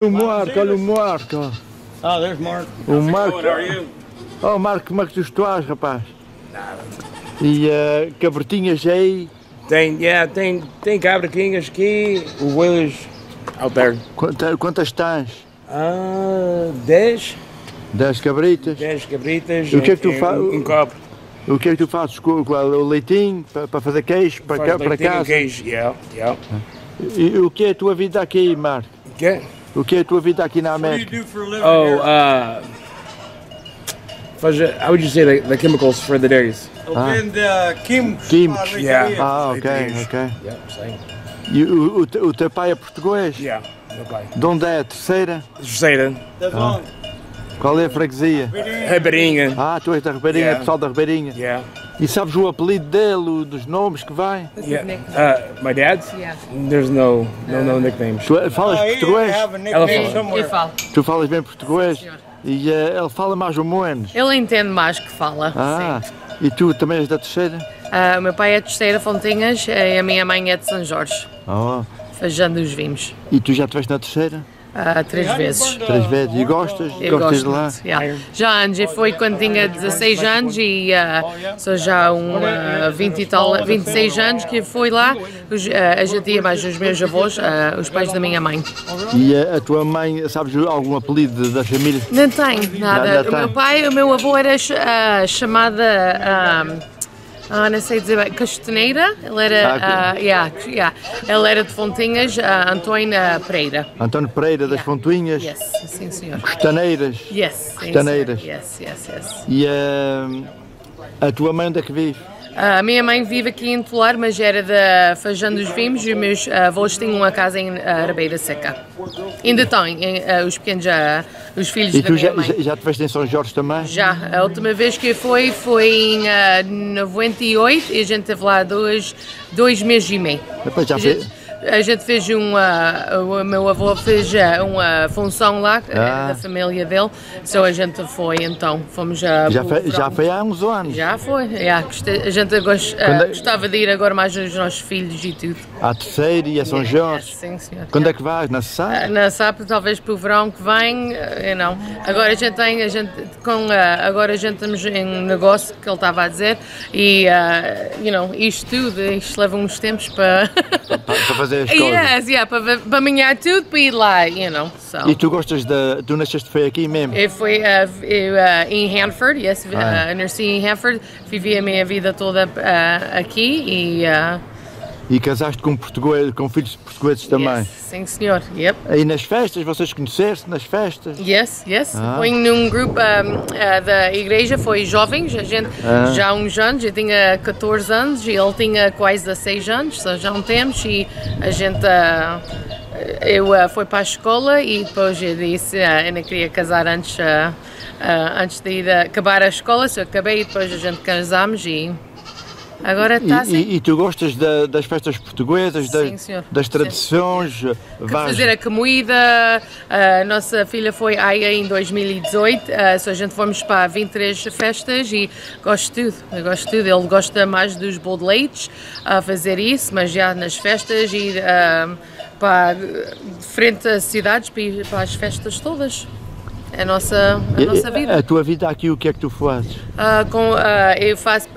O Marco, olha o Marco. Oh, there's Mark. O Marco. How are you? Oh Marco, como é que tu estás, rapaz? E cabritinhas aí? Tem cabritinhas aqui, ovelhas out there. Quantas tens? 10. 10 cabritas? 10 cabritas. E o que é que tu fazes? Um copo. O que é que tu fazes com o leitinho para fazer queijo para casa? Queijo, yeah. E o que é a tua vida aqui, Marco? Okay. O que é a tua vida aqui na América? How would you say the chemicals for the dairies? Químicos. Yeah. Ok. Yeah, same. E o teu pai é português? Yeah, meu pai. De onde é? Terceira? Terceira. Qual é a freguesia? Ribeirinha. Ah, tu és da Ribeirinha, pessoal da Ribeirinha. Yeah. E sabes o apelido dele, dos nomes que vai? Yeah. My dad's? Yeah. There's no nicknames. Tu falas português? Eu falo. Tu falas bem português? E ele fala mais ou menos? Ele entende mais que fala. Sim. E tu também és da Terceira? O meu pai é de Terceira Fontinhas e a minha mãe é de São Jorge. Feijão dos Vinhos. E tu já estiveste na Terceira? 3 vezes. 3 vezes. E gostas? Eu Gostas gosto de lá? muito, yeah. Já antes, eu fui quando tinha 16 anos e sou já 26 anos que fui lá. A gente ia mais os meus avós, os pais da minha mãe. E a tua mãe, sabes algum apelido da família? Não tem nada. O meu avô era chamada... não sei dizer, Castaneira, ele era, ele era de Fontinhas, António Pereira. António Pereira das Fontinhas? Yes, sim senhor. Costaneiras? Yes. Costaneiras? Yes. E a tua mãe onde é que vive? A minha mãe vive aqui em Tolar, mas era da Feijão dos Vimos e os meus avós tinham uma casa em Ribeira Seca. Ainda têm, os pequenos, os filhos da minha mãe. E tu já estiveste em São Jorge também? Já, a última vez que eu fui foi em 98 e a gente esteve lá 2 meses e meio. Depois já A gente fez o meu avô fez uma função lá, da família dele, a gente foi, então, fomos a... Já foi há uns anos? Já foi, a gente gostava de ir agora mais os nossos filhos e tudo. À Terceira e a São Jorge? Sim, senhor. Quando é que vais? Na SAP? Na SAP, talvez para o verão que vem, não. Agora a gente estamos em negócio, que ele estava a dizer, e, isto leva uns tempos para fazer as coisas. Para amanhar tudo, para ir lá, E tu gostas tu nasceste foi aqui mesmo? Eu fui em Hanford, nasci em Hanford, vivi a minha vida toda aqui e casaste com filhos portugueses também? Yes, sim senhor, yep. E nas festas, vocês conheceram-se nas festas? Yes. Fui num grupo da igreja, foi jovens, a gente já há uns anos, eu tinha 14 anos e ele tinha quase 16 anos, já não temos e a gente... eu fui para a escola e depois eu disse, eu não queria casar antes de acabar a escola, eu acabei e depois a gente casámos e... Agora está assim. E tu gostas das festas portuguesas, sim, senhor. Das tradições? Fazer a comida, a nossa filha foi aí em 2018, a gente fomos para 23 festas e gosto de tudo, ele gosta mais dos bolo de leite, a fazer isso, mas já nas festas e para diferentes cidades, para as festas todas. A nossa vida. A tua vida aqui, o que é que tu fazes? Eu faço,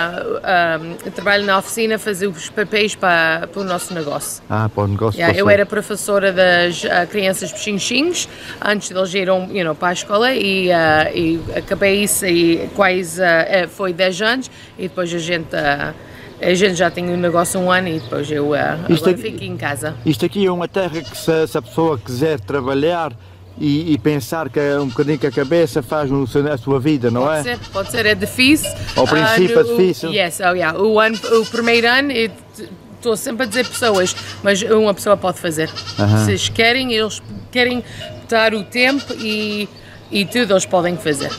eu trabalho na oficina a fazer os papéis para o nosso negócio. Para o negócio. Eu era professora das crianças pechinchins, antes de eles irem para a escola e acabei isso e quase foi 10 anos e depois a gente já tem um negócio 1 ano e depois eu agora fico em casa. Isto aqui é uma terra que se a pessoa quiser trabalhar e pensar que um bocadinho que a cabeça faz a sua vida, não é? Pode ser, é difícil. Ao princípio é difícil. O primeiro ano, estou sempre a dizer pessoas, mas uma pessoa pode fazer. Se eles querem dar o tempo e tudo eles podem fazer.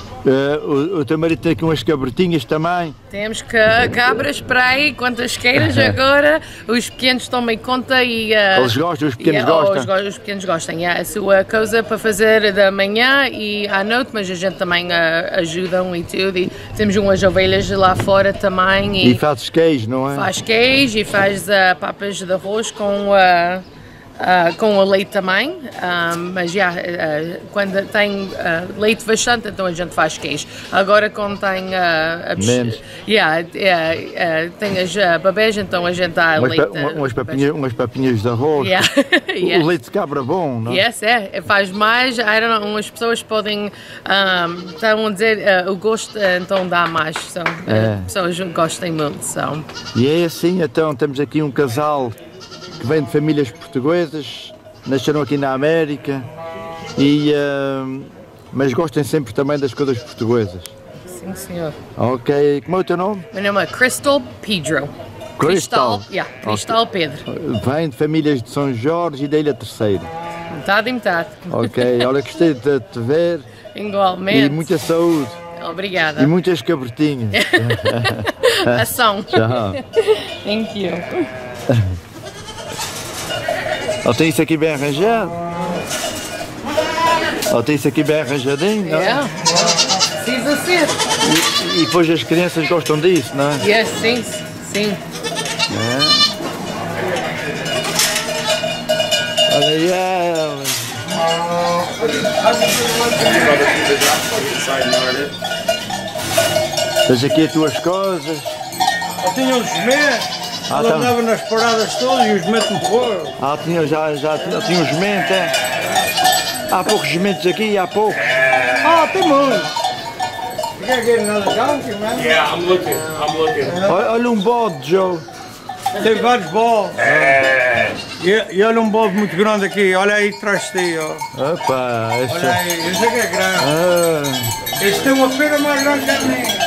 O teu marido tem aqui umas cabritinhas também? Temos cabras para aí, quantas queiras agora, os pequenos tomam conta e... Eles gostam, os pequenos gostam? Os pequenos gostam, a sua coisa para fazer da manhã e à noite, mas a gente também ajudam e tudo, e temos umas ovelhas lá fora também. E fazes queijo, não é? Faz queijo e faz papas de arroz com com o leite também, mas já quando tem leite bastante, então a gente faz queijo. Agora quando tem tem as bebês, então a gente dá leite. Umas papinhas de arroz. O leite de cabra bom, não é? Yes, faz mais, I don't know, umas pessoas podem estão a dizer o gosto, então dá mais, as pessoas gostam muito. So. E é assim, então temos aqui um casal que vem de famílias portuguesas, nasceram aqui na América, mas gostam sempre também das coisas portuguesas. Sim, senhor. Ok, como é o teu nome? Meu nome é Crystal Pedro. Cristal? Cristal Pedro. Vem de famílias de São Jorge e da Ilha Terceira. Metade e metade. Ok, olha, gostei de te ver. Igualmente. E muita saúde. Obrigada. E muitas cabritinhas. Ação. Tchau. Thank you. Tem isso aqui bem arranjado? Tem isso aqui bem arranjadinho? Precisa ser. E depois as crianças gostam disso, não é? Yes, sim. Olha elas. Tens aqui as tuas coisas. Eu tinha uns jumentos, eu andava nas paradas todas e os jumentos me foram. Tinha uns jumentos, é? Há poucos jumentos aqui, há poucos. Tem muitos. You gotta get another donkey, man. Yeah, I'm looking. Olha um bode, Joe. Tem vários bolos. E olha um bolo muito grande aqui, olha aí atrás de ti, ó. Opa, Olha aí, esse aqui é grande. Este tem uma feira mais grande que a minha.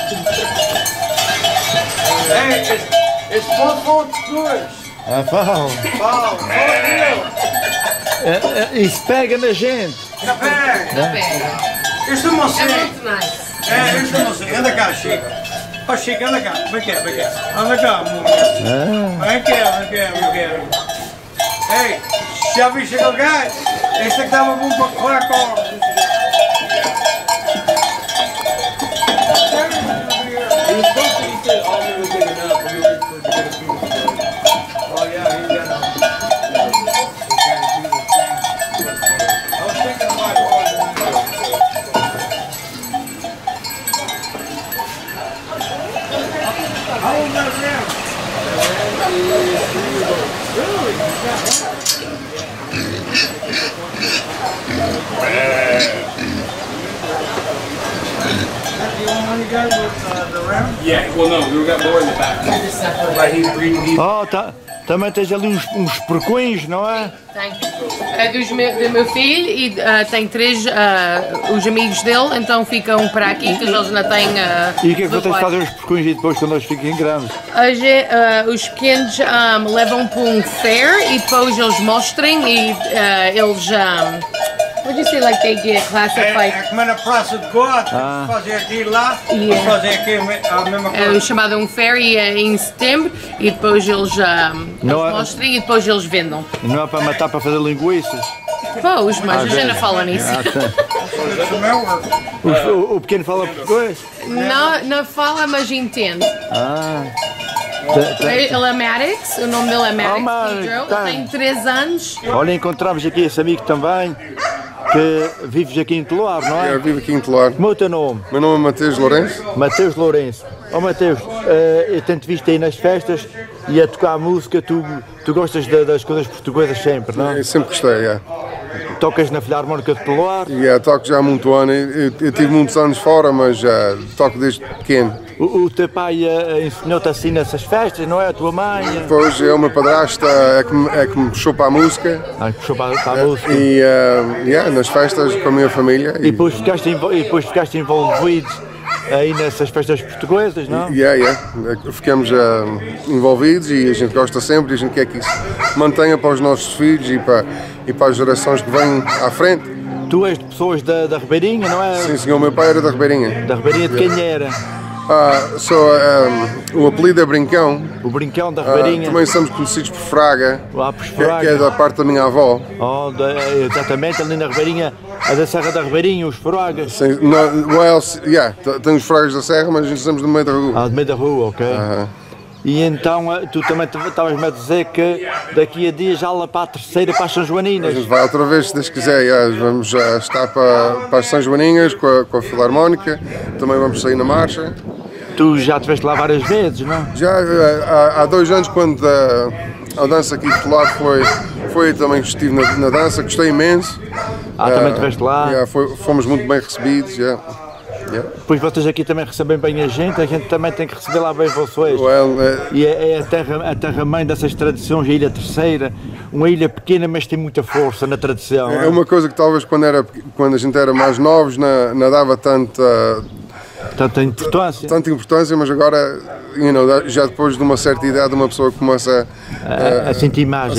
It's 4 dois. Fala. Isso pega na gente. Pega. Este é uma cena. Muito nice. Este é uma cena. Anda cá, Chico. Ó, Chico, anda cá. Vem cá. Anda cá, amor. Vem cá. Ei, já viste aquele gajo? Este é que dava bom para correr com. Yeah, well, no, we got more in the back. Right, he's breeding. Também tens ali uns porcões, não é? Tenho. É do meu filho e tem 3 os amigos dele, então ficam para aqui, que eles ainda têm. E o que é que vocês fazem os porcões e depois quando eles fiquem grandes? Os pequenos levam para um fair e depois eles mostrem e eles. What do you say, like they get classified? É como na Praça de God, fazer aqui lá, fazer aqui a mesma coisa. É chamado um fair e é em setembro e depois eles mostrem e depois eles vendam. Não é para matar, para fazer linguiças? Pois, mas a gente não fala nisso. O pequeno fala português? Não fala, mas entende. Ele é Maddox, o nome dele é Maddox Pedro, tem 3 anos. Olha, encontramos aqui esse amigo também, que vives aqui em Teloar, não é? Eu vivo aqui em Teloar. Como é o teu nome? Meu nome é Mateus Lourenço. Mateus Lourenço. Mateus, eu tenho-te visto aí nas festas e a tocar música, tu gostas das coisas portuguesas sempre, não é? Eu sempre gostei, Tocas na Filarmónica de Teloar? Toco já há muito ano. Eu tive muitos anos fora, mas já toco desde pequeno. O teu pai ensinou-te assim nessas festas, não é? A tua mãe? Depois o meu padrasto é que me puxou para a música. Puxou para a música. E nas festas com a minha família. E depois ficaste envolvido aí nessas festas portuguesas, não? Ficamos envolvidos e a gente gosta sempre e a gente quer que isso mantenha para os nossos filhos e para as gerações que vêm à frente. Tu és de pessoas da Ribeirinha, não é? Sim, senhor, meu pai era da Ribeirinha. Da Ribeirinha de quem era? O apelido é Brincão. O Brincão da Ribeirinha. Também somos conhecidos por Fraga, por Fraga. Que é da parte da minha avó. Exatamente, ali na Ribeirinha, a da Serra da Ribeirinha, os Fragas. Sim, tem os Fragas da Serra, mas nós estamos no meio da rua. No meio da rua, ok. E então tu também estavas-me a dizer que daqui a dias já lá para a terceira, para as São A Joaninas. gente vai outra vez, se Deus quiser, vamos já estar para as São Joaninhas com a Filarmónica, também vamos sair na marcha. Tu já estiveste lá várias vezes, não? Já há 2 anos, quando a dança aqui do lado foi também que estive na dança, gostei imenso. Também estiveste lá? Fomos muito bem recebidos. Depois vocês aqui também recebem bem a gente também tem que receber lá bem vocês. E é a terra-mãe dessas tradições, a Ilha Terceira, uma ilha pequena, mas tem muita força na tradição. É uma coisa que talvez quando a gente era mais novos não dava tanta importância, mas agora, já depois de uma certa idade, uma pessoa começa a sentir mais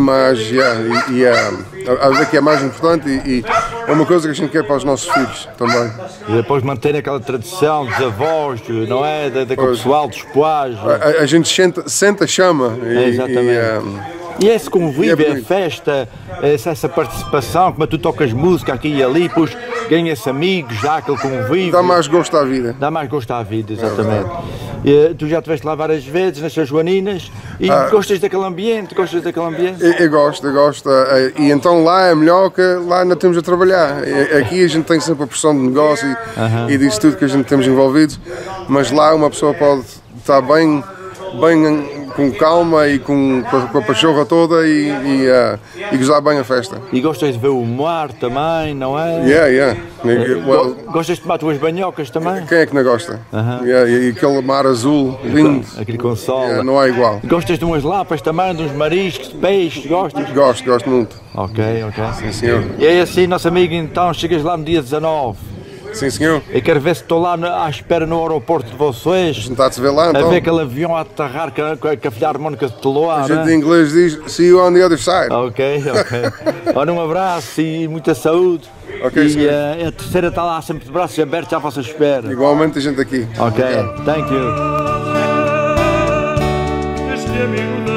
e a ver que é mais importante e é uma coisa que a gente quer para os nossos filhos também. E depois manter aquela tradição dos avós, não é? Daquele pessoal, dos poás. A gente sente a chama. Exatamente. E esse convívio, a festa, essa participação, como tu tocas música aqui e ali, depois ganha-se amigos, já aquele convívio. Dá mais gosto à vida. Dá mais gosto à vida, exatamente. Tu já estiveste lá várias vezes, nas São Joaninas, e gostas daquele ambiente? Eu gosto. E então lá é melhor que lá ainda temos a trabalhar. Aqui a gente tem sempre a pressão de negócio e disso tudo que a gente temos envolvido, mas lá uma pessoa pode estar bem com calma e com a pachorra toda e gozar bem a festa. E gostas de ver o mar também, não é? Gostas de tomar tuas banhocas também? Quem é que não gosta? E aquele mar azul, lindo. Aquele com sol. Não há igual. Gostas de umas lapas também, de uns mariscos, de peixes, gostas? Gosto muito. Ok. Sim, senhor. E é assim, nosso amigo, então, chegas lá no dia 19. Sim, senhor. Eu quero ver se estou lá à espera no aeroporto de vocês. Está-se a ver lá, então? A ver aquele avião a aterrar com a filharmónica de Teloá. A gente em inglês diz, see you on the other side. Ok. Olha, um abraço e muita saúde. E a terceira está lá sempre de braços abertos à vossa espera. Igualmente a gente aqui. Ok, thank you.